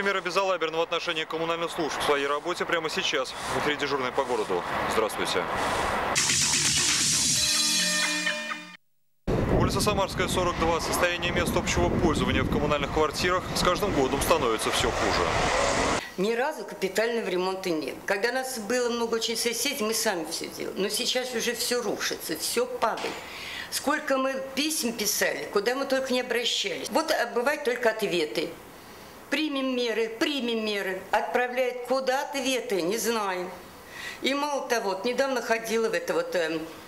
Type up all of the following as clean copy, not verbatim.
меры безалаберного отношения коммунальных служб к своей работе прямо сейчас. В эфире дежурный по городу. Здравствуйте. Улица Самарская, 42. Состояние мест общего пользования в коммунальных квартирах с каждым годом становится все хуже. Ни разу капитального ремонта нет. Когда нас было много очень соседей, мы сами все делали. Но сейчас уже все рушится, все падает. Сколько мы писем писали, куда мы только не обращались. Вот бывают только ответы. Примем меры. Отправляют куда ответы, не знаем. И мало того, вот недавно ходила в это вот...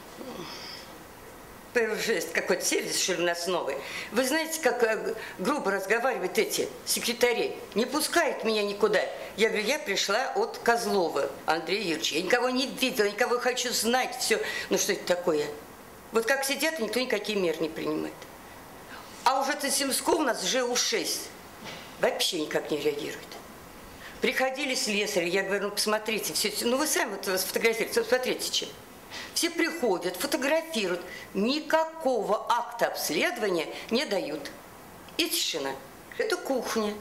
какой-то сервис, что ли, у нас новый. Вы знаете, как грубо разговаривают эти секретари? Не пускают меня никуда. Я говорю, я пришла от Козлова Андрея Юрьевича. Я никого не видела, никого хочу знать. Все. Ну что это такое? Вот как сидят, никто никакие меры не принимает. А уже Тасимского у нас ЖУ-6 вообще никак не реагирует. Приходили слесари, я говорю, ну посмотрите, все, ну вы сами вот сфотографируете, посмотрите, чем. Все приходят, фотографируют, никакого акта обследования не дают. И тишина. Это кухня.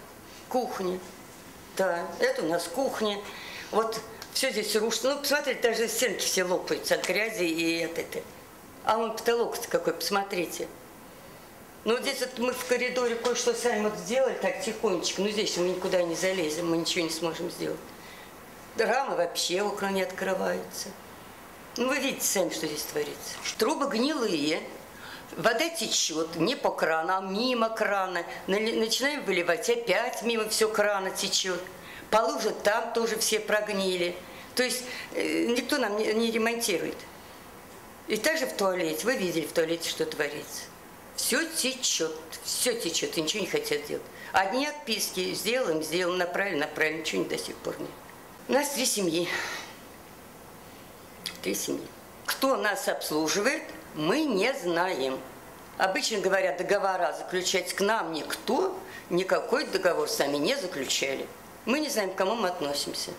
Да, это у нас кухня. Вот все здесь рушится. Ну, посмотрите, даже стенки все лопаются от грязи и от этого. А вон потолок-то какой, посмотрите. Ну, здесь вот мы в коридоре кое-что сами вот сделали, так тихонечко. Но здесь мы никуда не залезем, мы ничего не сможем сделать. Рама вообще, окна не открываются. Ну, вы видите сами, что здесь творится. Трубы гнилые, вода течет не по крану, а мимо крана. Начинаем выливать, опять мимо все крана течет. Полы уже там тоже все прогнили. То есть никто нам не ремонтирует. И также в туалете, вы видели в туалете, что творится. Все течет, и ничего не хотят делать. Одни отписки, сделаем, направим, ничего до сих пор нет. У нас 3 семьи. 3 семьи. Кто нас обслуживает, мы не знаем. Обычно говорят, договора заключать к нам никто, никакой договор сами не заключали. Мы не знаем, к кому мы относимся.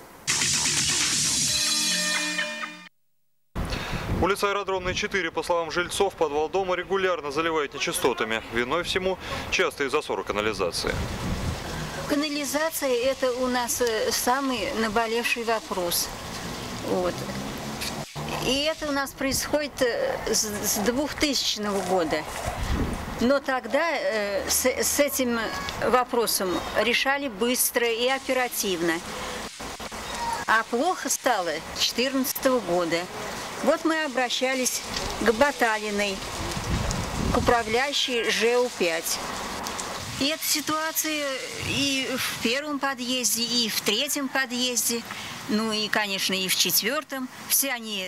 Улица Аэродромная, 4, по словам жильцов, подвал дома регулярно заливает нечистотами. Виной всему частые засоры канализации. Канализация – это у нас самый наболевший вопрос. Вот. И это у нас происходит с 2000 года. Но тогда с этим вопросом решали быстро и оперативно. А плохо стало с 2014 года. Вот мы обращались к Баталиной, к управляющей ЖУ-5. И эта ситуация и в 1-м подъезде, и в 3-м подъезде, ну и, конечно, и в 4-м. Все они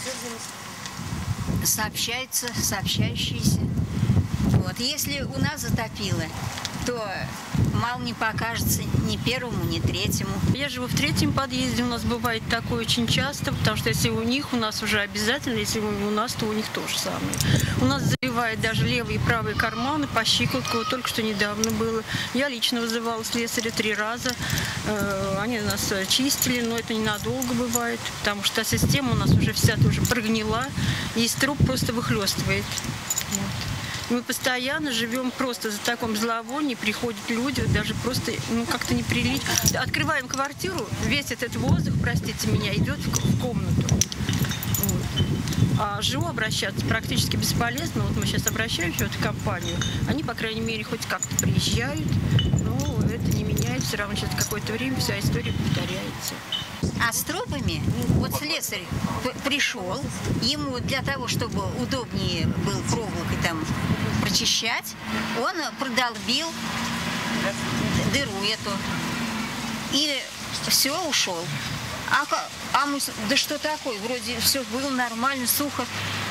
сообщающиеся. Вот. Если у нас затопило, то мало не покажется ни 1-му, ни 3-му. Я живу в 3-м подъезде, у нас бывает такое очень часто, потому что если у них, у нас уже обязательно, если у нас, то у них то же самое. У нас заливает даже левые и правые карманы по щиколотку, вот только что недавно было. Я лично вызывала слесаря 3 раза, они нас чистили, но это ненадолго бывает, потому что система у нас уже вся тоже прогнила, и из труб просто выхлестывает. Вот. Мы постоянно живем просто за таком зловонии, приходят люди, даже просто, ну, как-то неприлично. Открываем квартиру, весь этот воздух, простите меня, идет в комнату. Вот. А ЖО обращаться практически бесполезно. Вот мы сейчас обращаемся в эту компанию, они, по крайней мере, хоть как-то приезжают, но это не меняет, все равно через какое-то время вся история повторяется. А с трубами, вот слесарь пришел, ему для того, чтобы удобнее был проволокой там прочищать, он продолбил дыру эту и все, ушел. А мы, да что такое, вроде все было нормально, сухо.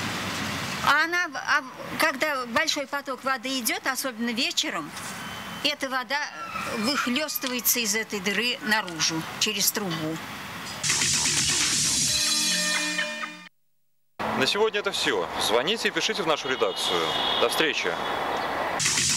А когда большой поток воды идет, особенно вечером, эта вода выхлестывается из этой дыры наружу, через трубу. На сегодня это все. Звоните и пишите в нашу редакцию. До встречи.